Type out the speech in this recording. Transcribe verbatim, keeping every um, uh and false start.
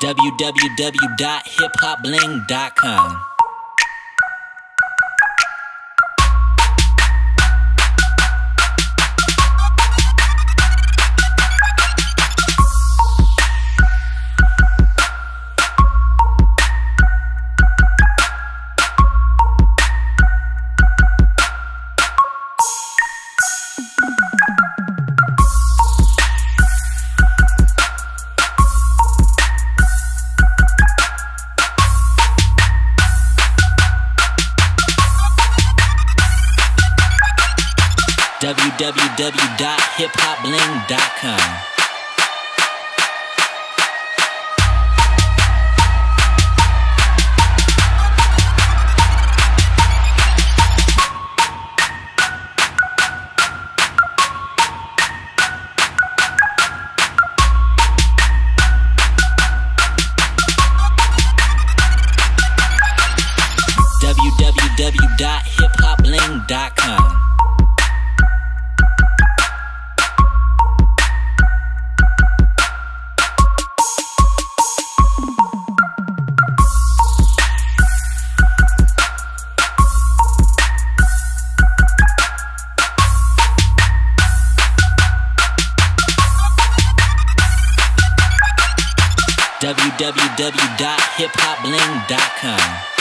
w w w dot hip hop bling dot com. w w w dot hip hop bling dot com. w w w dot hip hop bling dot com. w w w dot hip hop bling dot com.